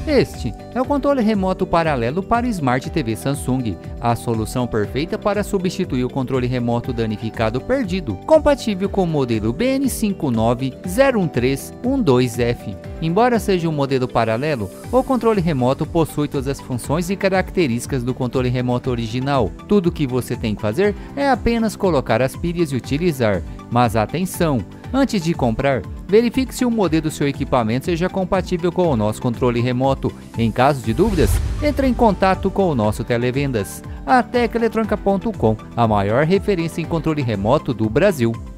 Este é o controle remoto paralelo para Smart TV Samsung, a solução perfeita para substituir o controle remoto danificado perdido, compatível com o modelo BN5901312F. Embora seja um modelo paralelo, o controle remoto possui todas as funções e características do controle remoto original. Tudo o que você tem que fazer é apenas colocar as pilhas e utilizar. Mas atenção! Antes de comprar, verifique se o modelo do seu equipamento seja compatível com o nosso controle remoto. Em caso de dúvidas, entre em contato com o nosso televendas. A teclaeletronica.com, a maior referência em controle remoto do Brasil.